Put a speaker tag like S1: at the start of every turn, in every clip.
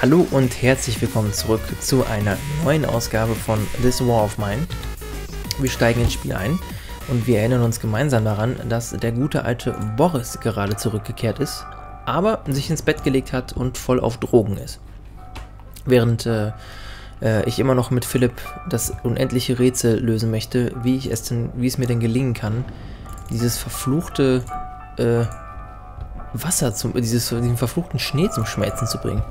S1: Hallo und herzlich willkommen zurück zu einer neuen Ausgabe von This War of Mine. Wir steigen ins Spiel ein und wir erinnern uns gemeinsam daran, dass der gute alte Boris gerade zurückgekehrt ist, aber sich ins Bett gelegt hat und voll auf Drogen ist. Während ich immer noch mit Philipp das unendliche Rätsel lösen möchte, wie es mir denn gelingen kann, dieses verfluchte Wasser diesen verfluchten Schnee zum Schmelzen zu bringen.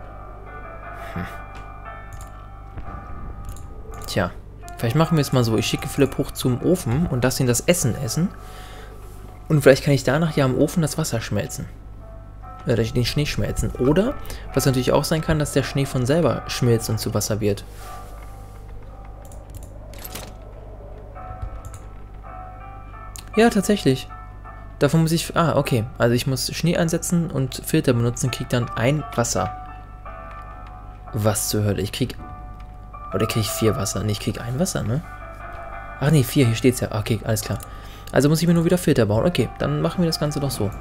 S1: Tja, vielleicht machen wir es mal so. Ich schicke Philipp hoch zum Ofen und lasse ihn das Essen essen. Und vielleicht kann ich danach ja am Ofen das Wasser schmelzen. Den Schnee schmelzen. Oder, was natürlich auch sein kann, dass der Schnee von selber schmilzt und zu Wasser wird. Ja, tatsächlich. Davon muss ich... Ah, okay. Also ich muss Schnee einsetzen und Filter benutzen, kriege dann ein Wasser. Was zur Hölle? Ich krieg... Oder kriege ich 4 Wasser? Ne, ich krieg ein Wasser, ne? Ach nee, 4, hier steht's ja. Okay, alles klar. Also muss ich mir nur wieder Filter bauen. Okay, dann machen wir das Ganze doch so.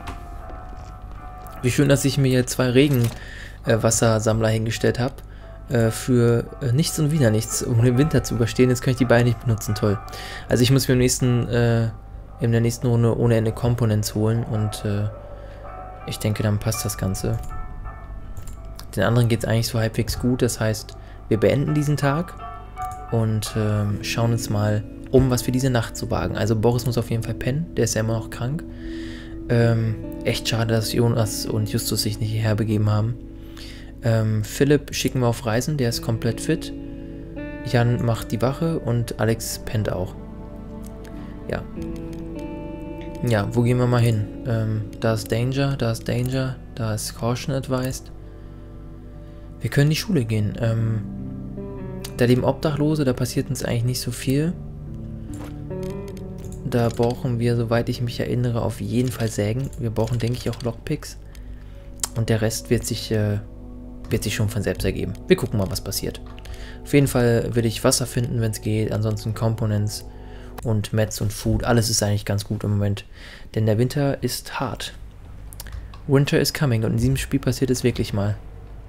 S1: Wie schön, dass ich mir hier 2 Regenwassersammler hingestellt habe. Für nichts und wieder nichts, um den Winter zu überstehen. Jetzt kann ich die beiden nicht benutzen. Toll. Also ich muss mir in der nächsten Runde ohne Ende Components holen. Und ich denke, dann passt das Ganze. Den anderen geht es eigentlich so halbwegs gut. Das heißt, wir beenden diesen Tag und schauen uns mal um, was für diese Nacht zu wagen. Also Boris muss auf jeden Fall pennen. Der ist ja immer noch krank. Echt schade, dass Jonas und Justus sich nicht hierher begeben haben. Philipp schicken wir auf Reisen. Der ist komplett fit. Jan macht die Wache und Alex pennt auch. Ja. Ja, wo gehen wir mal hin? Da ist Danger, da ist Danger, da ist Caution Advised. Wir können in die Schule gehen. Da leben Obdachlose, da passiert uns eigentlich nicht so viel. Da brauchen wir, soweit ich mich erinnere, auf jeden Fall Sägen. Wir brauchen, denke ich, auch Lockpicks. Und der Rest wird sich schon von selbst ergeben. Wir gucken mal, was passiert. Auf jeden Fall will ich Wasser finden, wenn es geht. Ansonsten Components und Meds und Food. Alles ist eigentlich ganz gut im Moment. Denn der Winter ist hart. Winter is coming. Und in diesem Spiel passiert es wirklich mal.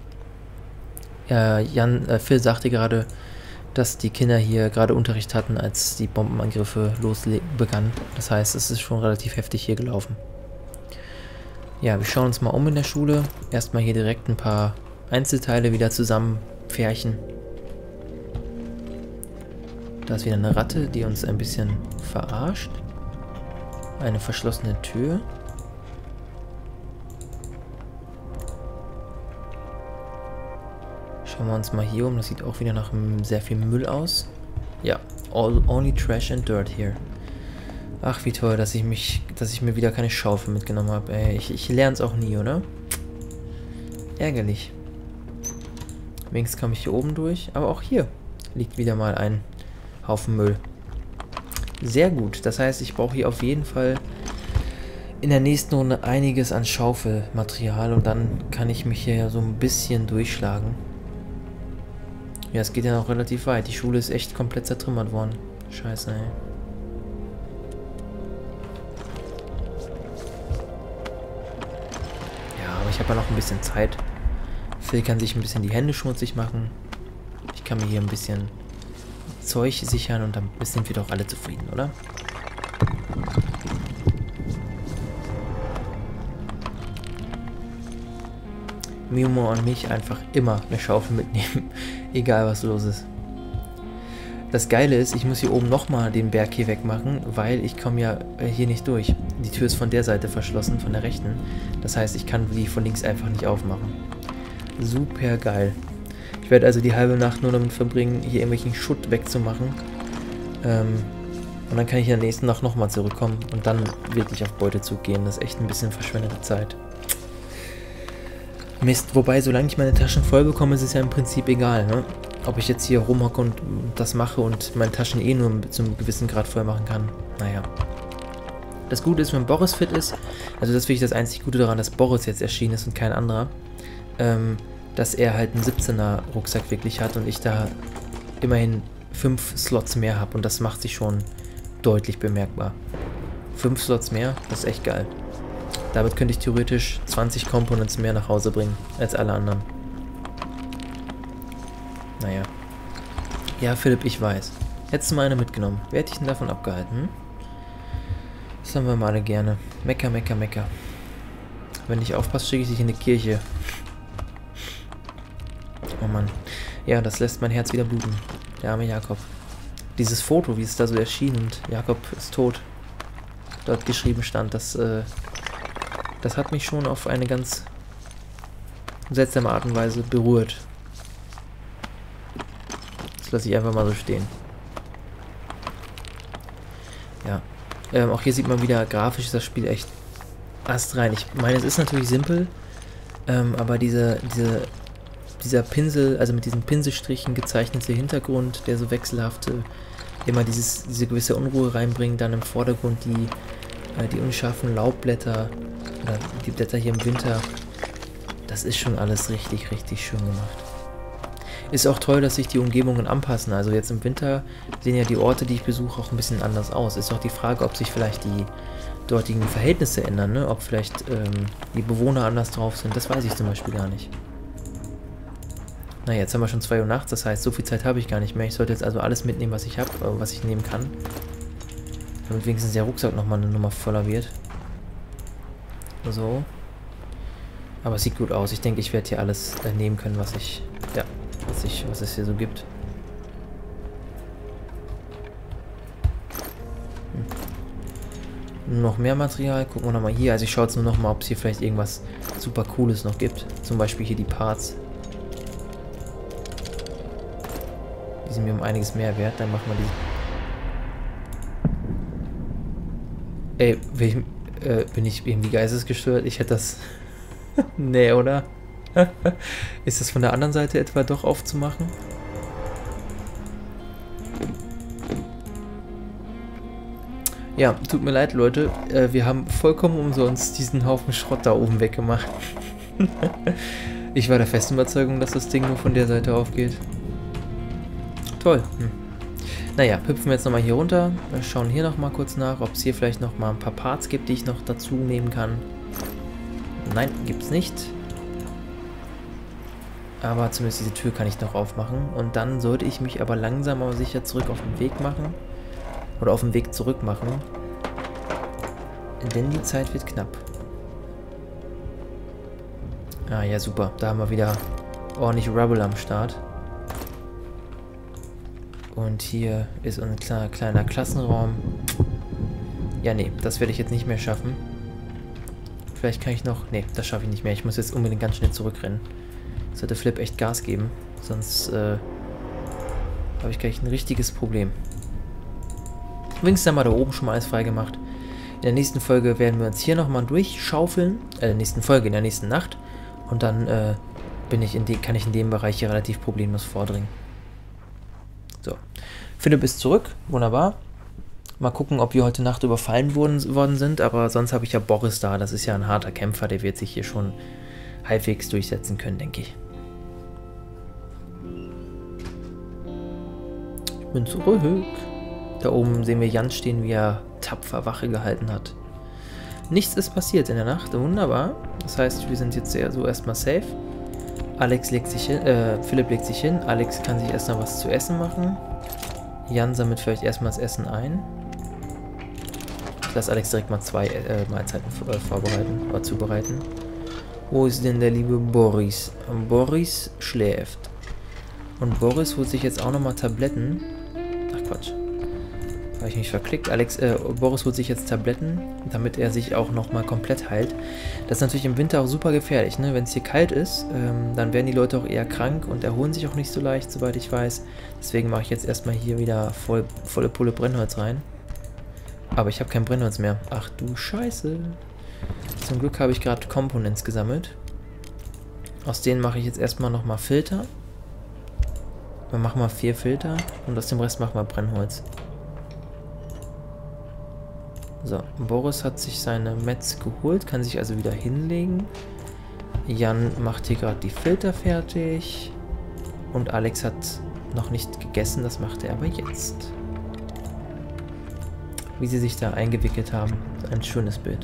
S1: Phil sagte gerade, dass die Kinder hier gerade Unterricht hatten, als die Bombenangriffe begannen. Das heißt, es ist schon relativ heftig hier gelaufen. Ja, wir schauen uns mal um in der Schule. Erstmal hier direkt ein paar Einzelteile wieder zusammenpferchen. Da ist wieder eine Ratte, die uns ein bisschen verarscht. Eine verschlossene Tür. Schauen wir uns mal hier um. Das sieht auch wieder nach sehr viel Müll aus. Ja, only trash and dirt here. Ach, wie toll, dass ich mir wieder keine Schaufel mitgenommen habe. Ich lerne es auch nie, oder? Ärgerlich. Wenigstens komme ich hier oben durch. Aber auch hier liegt wieder mal ein Haufen Müll. Sehr gut. Das heißt, ich brauche hier auf jeden Fall in der nächsten Runde einiges an Schaufelmaterial. Und dann kann ich mich hier so ein bisschen durchschlagen. Ja, es geht ja noch relativ weit. Die Schule ist echt komplett zertrümmert worden. Scheiße, ey. Ja, aber ich habe ja noch ein bisschen Zeit. Phil kann sich ein bisschen die Hände schmutzig machen. Ich kann mir hier ein bisschen Zeug sichern und dann sind wir doch alle zufrieden, oder? Mimo und mich einfach immer eine Schaufel mitnehmen, egal was los ist. Das Geile ist, ich muss hier oben nochmal den Berg hier wegmachen, weil ich komme ja hier nicht durch. Die Tür ist von der Seite verschlossen, von der rechten. Das heißt, ich kann die von links einfach nicht aufmachen. Super geil. Ich werde also die halbe Nacht nur damit verbringen, hier irgendwelchen Schutt wegzumachen. Und dann kann ich in der nächsten Nacht nochmal zurückkommen und dann wirklich auf Beutezug gehen. Das ist echt ein bisschen verschwendete Zeit. Mist, wobei, solange ich meine Taschen voll bekomme, ist es ja im Prinzip egal, ne? Ob ich jetzt hier rumhocke und das mache und meine Taschen eh nur zu einem gewissen Grad voll machen kann. Naja. Das Gute ist, wenn Boris fit ist, also das ist wirklich das einzig Gute daran, dass Boris jetzt erschienen ist und kein anderer, dass er halt einen 17er Rucksack wirklich hat und ich da immerhin 5 Slots mehr habe und das macht sich schon deutlich bemerkbar. 5 Slots mehr, das ist echt geil. Damit könnte ich theoretisch 20 Components mehr nach Hause bringen als alle anderen. Naja. Ja, Philipp, ich weiß. Hättest du mal eine mitgenommen. Wer hätte dich denn davon abgehalten? Das haben wir mal alle gerne. Mecker, mecker, mecker. Wenn ich aufpasst, schicke ich dich in die Kirche. Oh Mann. Ja, das lässt mein Herz wieder bluten. Der arme Jakob. Dieses Foto, wie es da so erschien und Jakob ist tot. Dort geschrieben stand, das hat mich schon auf eine ganz seltsame Art und Weise berührt. Das lasse ich einfach mal so stehen. Ja. Auch hier sieht man wieder, grafisch ist das Spiel echt astrein. Ich meine, es ist natürlich simpel, aber dieser Pinsel, also mit diesen Pinselstrichen gezeichnete Hintergrund, der so wechselhafte, immer diese gewisse Unruhe reinbringt, dann im Vordergrund die unscharfen Laubblätter oder die Blätter hier im Winter, das ist schon alles richtig, richtig schön gemacht. Ist auch toll, dass sich die Umgebungen anpassen. Also jetzt im Winter sehen ja die Orte, die ich besuche, auch ein bisschen anders aus. Ist auch die Frage, ob sich vielleicht die dortigen Verhältnisse ändern, ne? Ob vielleicht die Bewohner anders drauf sind. Das weiß ich zum Beispiel gar nicht. Naja, jetzt haben wir schon 2 Uhr nachts, das heißt, so viel Zeit habe ich gar nicht mehr. Ich sollte jetzt also alles mitnehmen, was ich habe, was ich nehmen kann. Damit wenigstens der Rucksack nochmal eine Nummer voller wird. So. Aber es sieht gut aus. Ich denke, ich werde hier alles nehmen können, was es hier so gibt. Noch mehr Material. Gucken wir nochmal hier. Also ich schaue jetzt nur nochmal, ob es hier vielleicht irgendwas super Cooles noch gibt. Zum Beispiel hier die Parts. Die sind mir um einiges mehr wert. Dann machen wir die. Ey, bin ich irgendwie geistesgestört? Ich hätte das... Nee, oder? Ist das von der anderen Seite etwa doch aufzumachen? Ja, tut mir leid, Leute. Wir haben vollkommen umsonst diesen Haufen Schrott da oben weggemacht. Ich war der festen Überzeugung, dass das Ding nur von der Seite aufgeht. Toll. Naja, hüpfen wir jetzt nochmal hier runter. Wir schauen hier nochmal kurz nach, ob es hier vielleicht nochmal ein paar Parts gibt, die ich noch dazu nehmen kann. Nein, gibt's nicht. Aber zumindest diese Tür kann ich noch aufmachen. Und dann sollte ich mich aber langsam aber sicher zurück auf den Weg machen. Oder auf den Weg zurück machen. Denn die Zeit wird knapp. Ah ja, super. Da haben wir wieder ordentlich Rubble am Start. Und hier ist ein kleiner Klassenraum. Ja, nee, das werde ich jetzt nicht mehr schaffen. Vielleicht kann ich noch... Nee, das schaffe ich nicht mehr. Ich muss jetzt unbedingt ganz schnell zurückrennen. Sollte Flip echt Gas geben. Sonst habe ich gleich ein richtiges Problem. Wenigstens haben wir da oben schon mal alles freigemacht. In der nächsten Folge werden wir uns hier nochmal durchschaufeln. In der nächsten Folge, in der nächsten Nacht. Und dann kann ich in dem Bereich hier relativ problemlos vordringen. So. Philipp ist zurück. Wunderbar. Mal gucken, ob wir heute Nacht überfallen worden sind, aber sonst habe ich ja Boris da. Das ist ja ein harter Kämpfer, der wird sich hier schon halbwegs durchsetzen können, denke ich. Ich bin zurück. Da oben sehen wir Jan stehen, wie er tapfer Wache gehalten hat. Nichts ist passiert in der Nacht, wunderbar. Das heißt, wir sind jetzt so erstmal safe. Philipp legt sich hin, Alex kann sich erstmal was zu essen machen. Jan sammelt vielleicht erstmal das Essen ein. Ich lasse Alex direkt mal 2 Mahlzeiten vorbereiten oder zubereiten. Wo ist denn der liebe Boris? Boris schläft. Und Boris holt sich jetzt auch nochmal Tabletten. Ach Quatsch. Habe ich mich verklickt. Boris holt sich jetzt Tabletten, damit er sich auch nochmal komplett heilt. Das ist natürlich im Winter auch super gefährlich, ne? Wenn es hier kalt ist, dann werden die Leute auch eher krank und erholen sich auch nicht so leicht, soweit ich weiß. Deswegen mache ich jetzt erstmal hier wieder volle Pulle Brennholz rein. Aber ich habe kein Brennholz mehr. Ach du Scheiße. Zum Glück habe ich gerade Components gesammelt. Aus denen mache ich jetzt erstmal nochmal Filter. Wir machen mal 4 Filter und aus dem Rest machen wir Brennholz. So, Boris hat sich seine Metz geholt, kann sich also wieder hinlegen. Jan macht hier gerade die Filter fertig. Und Alex hat noch nicht gegessen, das macht er aber jetzt. Wie sie sich da eingewickelt haben. Ein schönes Bild.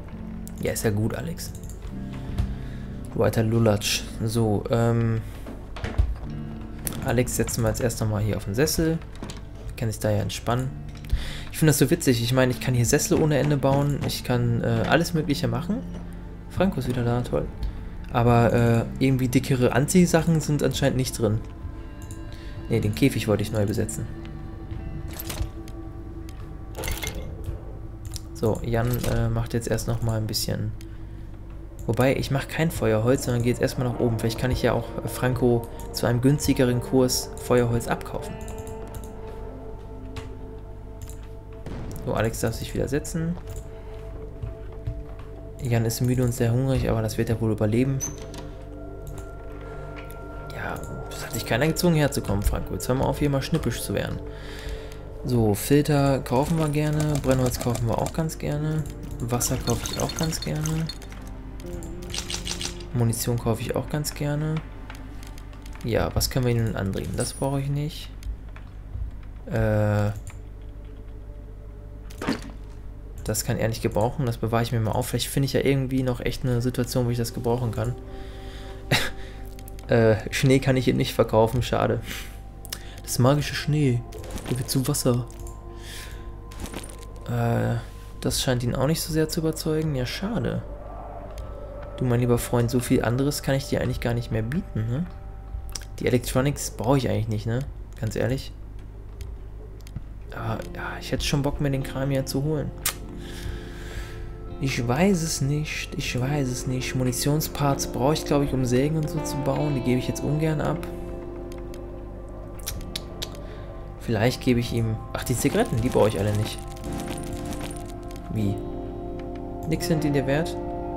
S1: Ja, ist ja gut, Alex. Weiter Lulatsch. So, Alex setzen wir jetzt erst nochmal hier auf den Sessel. Kann sich da ja entspannen. Ich finde das so witzig. Ich meine, ich kann hier Sessel ohne Ende bauen. Ich kann alles Mögliche machen. Franco ist wieder da, toll. Aber irgendwie dickere Anziehsachen sind anscheinend nicht drin. Ne, den Käfig wollte ich neu besetzen. So, Jan macht jetzt erst nochmal ein bisschen... Wobei, ich mache kein Feuerholz, sondern gehe jetzt erstmal nach oben. Vielleicht kann ich ja auch Franco zu einem günstigeren Kurs Feuerholz abkaufen. So, Alex darf sich wieder setzen. Jan ist müde und sehr hungrig, aber das wird er wohl überleben. Ja, das hat dich keiner gezwungen herzukommen, Franco. Jetzt hör mal auf, hier mal schnippisch zu werden. So, Filter kaufen wir gerne. Brennholz kaufen wir auch ganz gerne. Wasser kaufe ich auch ganz gerne. Munition kaufe ich auch ganz gerne. Ja, was können wir nun andrehen? Das brauche ich nicht. Das kann er nicht gebrauchen. Das bewahre ich mir mal auf. Vielleicht finde ich ja irgendwie noch echt eine Situation, wo ich das gebrauchen kann. Schnee kann ich hier nicht verkaufen. Schade. Das magische Schnee. Der wird zu Wasser. Das scheint ihn auch nicht so sehr zu überzeugen. Ja, schade. Du, mein lieber Freund, so viel anderes kann ich dir eigentlich gar nicht mehr bieten, ne? Die Electronics brauche ich eigentlich nicht, ne? Ganz ehrlich. Aber, ja, ich hätte schon Bock, mir den Kram hier zu holen. Ich weiß es nicht. Ich weiß es nicht. Munitionsparts brauche ich, glaube ich, um Sägen und so zu bauen. Die gebe ich jetzt ungern ab. Vielleicht gebe ich ihm... Ach, die Zigaretten, die brauche ich alle nicht. Wie? Nix sind die dir wert?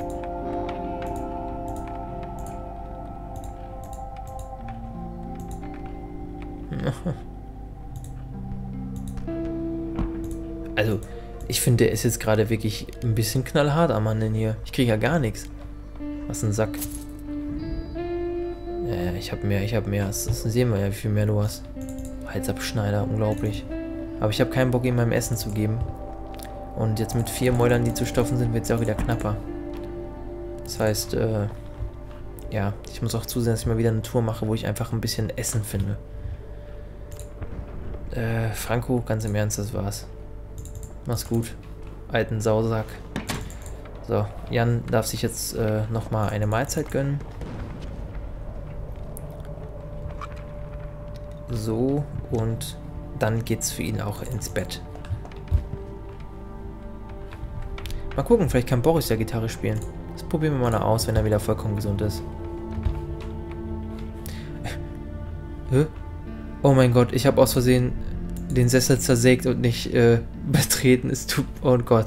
S1: Also, ich finde, der ist jetzt gerade wirklich ein bisschen knallhart am Mann hier. Ich kriege ja gar nichts. Was ein Sack. Ich habe mehr. Das sehen wir ja, wie viel mehr du hast. Halsabschneider, unglaublich. Aber ich habe keinen Bock, ihm meinem Essen zu geben. Und jetzt mit 4 Mäulern, die zu stopfen sind, wird es ja auch wieder knapper. Das heißt, ja, ich muss auch zusehen, dass ich mal wieder eine Tour mache, wo ich einfach ein bisschen Essen finde. Franco, ganz im Ernst, das war's. Mach's gut, alten Sausack. So, Jan darf sich jetzt nochmal eine Mahlzeit gönnen. So, und dann geht's für ihn auch ins Bett. Mal gucken, vielleicht kann Boris ja Gitarre spielen. Das probieren wir mal noch aus, wenn er wieder vollkommen gesund ist. Oh mein Gott, ich habe aus Versehen den Sessel zersägt und nicht betreten. Es tut... Oh Gott.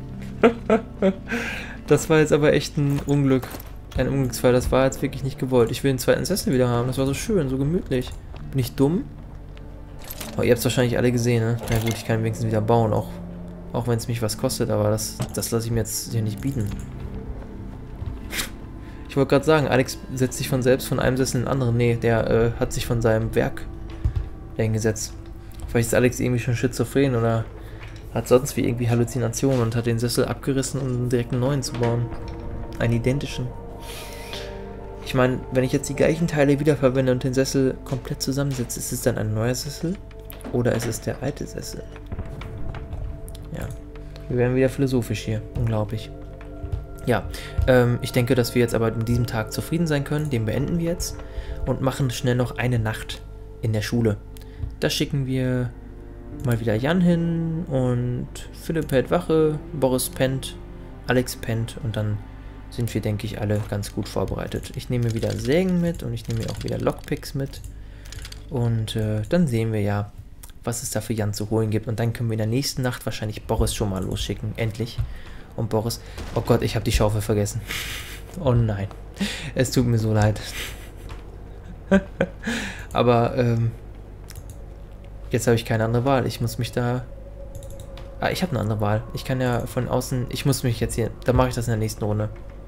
S1: Das war jetzt aber echt ein Unglück. Ein Unglücksfall. Das war jetzt wirklich nicht gewollt. Ich will den zweiten Sessel wieder haben. Das war so schön, so gemütlich. Bin ich dumm? Oh, ihr habt es wahrscheinlich alle gesehen, ne? Na gut, ich kann ihn wenigstens wieder bauen. Auch wenn es mich was kostet. Aber das lasse ich mir jetzt hier nicht bieten. Ich wollte gerade sagen, Alex setzt sich von selbst von einem Sessel in den anderen. Nee, der hat sich von seinem Werk hingesetzt. Vielleicht ist Alex irgendwie schon schizophren oder hat sonst wie irgendwie Halluzinationen und hat den Sessel abgerissen, um direkt einen neuen zu bauen. Einen identischen. Ich meine, wenn ich jetzt die gleichen Teile wiederverwende und den Sessel komplett zusammensetze, ist es dann ein neuer Sessel? Oder ist es der alte Sessel? Ja. Wir werden wieder philosophisch hier. Unglaublich. Ja, ich denke, dass wir jetzt aber in diesem Tag zufrieden sein können. Den beenden wir jetzt und machen schnell noch eine Nacht in der Schule. Da schicken wir mal wieder Jan hin und Philipp hält Wache, Boris pennt, Alex pennt und dann sind wir, denke ich, alle ganz gut vorbereitet. Ich nehme wieder Sägen mit und ich nehme auch wieder Lockpicks mit und dann sehen wir ja, was es da für Jan zu holen gibt und dann können wir in der nächsten Nacht wahrscheinlich Boris schon mal losschicken, endlich. Und Boris, oh Gott, ich habe die Schaufel vergessen. Oh nein, es tut mir so leid. Aber jetzt habe ich keine andere Wahl. Ich muss mich da... Ah, ich habe eine andere Wahl. Ich kann ja von außen... Ich muss mich jetzt hier... Dann mache ich das in der nächsten Runde.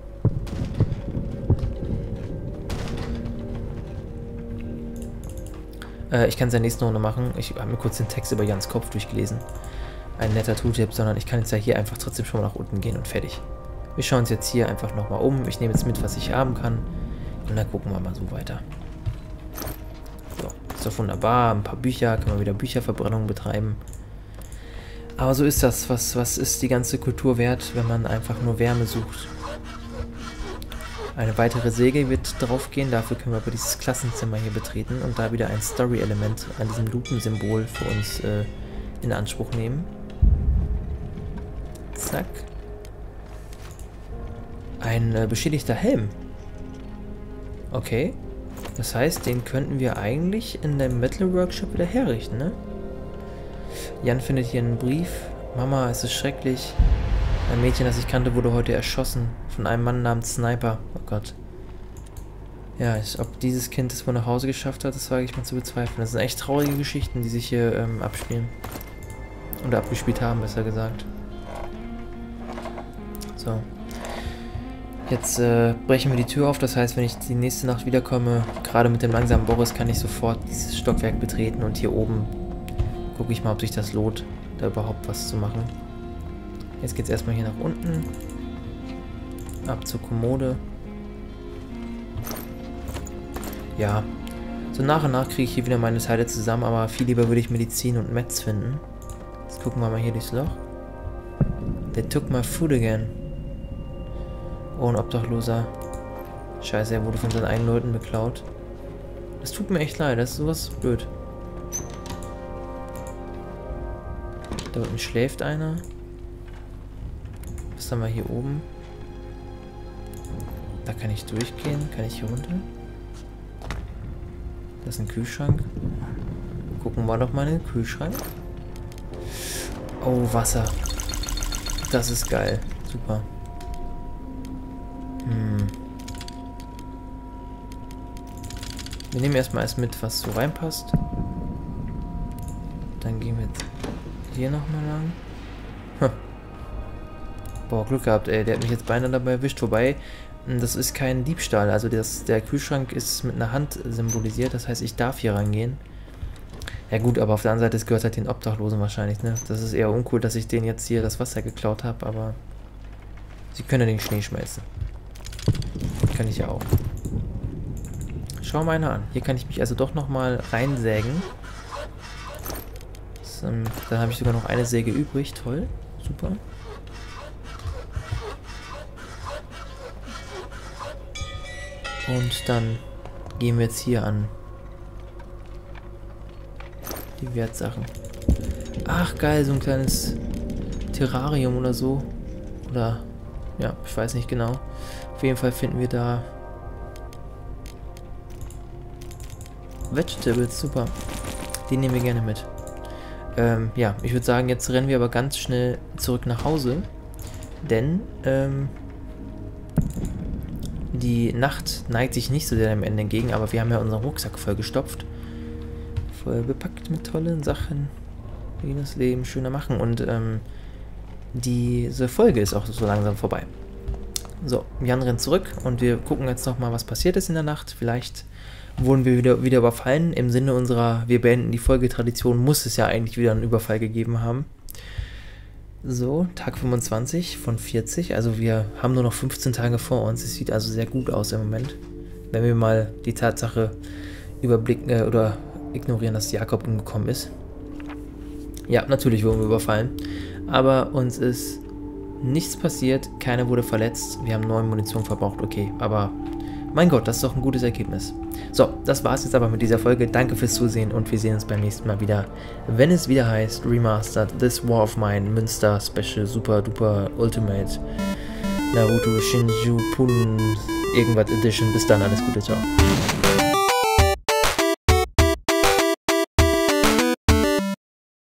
S1: Ich kann es in der nächsten Runde machen. Ich habe mir kurz den Text über Jans Kopf durchgelesen. Ein netter Tooltip, sondern ich kann jetzt ja hier einfach trotzdem schon mal nach unten gehen und fertig. Wir schauen uns jetzt hier einfach nochmal um. Ich nehme jetzt mit, was ich haben kann. Und dann gucken wir mal so weiter. So, ist doch wunderbar. Ein paar Bücher, kann man wieder Bücherverbrennung betreiben. Aber so ist das. Was ist die ganze Kultur wert, wenn man einfach nur Wärme sucht? Eine weitere Säge wird draufgehen. Dafür können wir aber dieses Klassenzimmer hier betreten und da wieder ein Story-Element an diesem Lupensymbol für uns in Anspruch nehmen. Zack. Ein beschädigter Helm. Okay. Das heißt, den könnten wir eigentlich in dem Metal Workshop wieder herrichten, ne? Jan findet hier einen Brief. Mama, es ist schrecklich. Ein Mädchen, das ich kannte, wurde heute erschossen. Von einem Mann namens Sniper. Oh Gott. Ja, ob dieses Kind es wohl nach Hause geschafft hat, das wage ich mal zu bezweifeln. Das sind echt traurige Geschichten, die sich hier abspielen. Oder abgespielt haben, besser gesagt. So. Jetzt brechen wir die Tür auf, das heißt, wenn ich die nächste Nacht wiederkomme, gerade mit dem langsamen Boris, kann ich sofort dieses Stockwerk betreten und hier oben gucke ich mal, ob sich das lohnt, da überhaupt was zu machen. Jetzt geht es erstmal hier nach unten, ab zur Kommode. Ja, so nach und nach kriege ich hier wieder meine Teile zusammen, aber viel lieber würde ich Medizin und Meds finden. Jetzt gucken wir mal hier durchs Loch. They took my food again. Oh, ein Obdachloser. Scheiße, er wurde von seinen eigenen Leuten beklaut. Das tut mir echt leid, das ist sowas blöd. Da unten schläft einer. Was haben wir hier oben? Da kann ich durchgehen. Kann ich hier runter? Das ist ein Kühlschrank. Gucken wir doch mal in den Kühlschrank. Oh, Wasser. Das ist geil. Super. Wir nehmen erstmal alles mit, was so reinpasst. Dann gehen wir jetzt hier nochmal lang. Huh. Boah, Glück gehabt, ey. Der hat mich jetzt beinahe dabei erwischt. Wobei, das ist kein Diebstahl. Also der Kühlschrank ist mit einer Hand symbolisiert. Das heißt, ich darf hier rangehen. Ja gut, aber auf der anderen Seite, es gehört halt den Obdachlosen wahrscheinlich, ne? Das ist eher uncool, dass ich denen jetzt hier das Wasser geklaut habe, aber sie können ja den Schnee schmeißen. Kann ich ja auch. Schau mal einer an. Hier kann ich mich also doch nochmal reinsägen. So, dann habe ich sogar noch eine Säge übrig. Toll. Super. Und dann gehen wir jetzt hier an die Wertsachen. Ach geil, so ein kleines Terrarium oder so. Oder, ja, ich weiß nicht genau. Auf jeden Fall finden wir da Vegetables, super. Die nehmen wir gerne mit. Ja, ich würde sagen, jetzt rennen wir aber ganz schnell zurück nach Hause. Denn, die Nacht neigt sich nicht so sehr dem Ende entgegen, aber wir haben ja unseren Rucksack vollgestopft. Voll bepackt mit tollen Sachen, die das Leben schöner machen. Und, diese Folge ist auch so langsam vorbei. So, Jan rennt zurück und wir gucken jetzt nochmal, was passiert ist in der Nacht. Vielleicht wurden wir wieder überfallen. Im Sinne unserer wir beenden die Folgetradition muss es ja eigentlich wieder einen Überfall gegeben haben. So, Tag 25 von 40. Also wir haben nur noch 15 Tage vor uns. Es sieht also sehr gut aus im Moment. Wenn wir mal die Tatsache überblicken oder ignorieren, dass Jakob umgekommen ist. Ja, natürlich wurden wir überfallen. Aber uns ist nichts passiert, keiner wurde verletzt, wir haben 9 Munition verbraucht, okay, aber mein Gott, das ist doch ein gutes Ergebnis. So, das war's jetzt aber mit dieser Folge, danke fürs Zusehen und wir sehen uns beim nächsten Mal wieder, wenn es wieder heißt Remastered, This War of Mine, Münster Special, Super Duper Ultimate, Naruto Shinju Pun, irgendwas Edition, bis dann, alles Gute, ciao.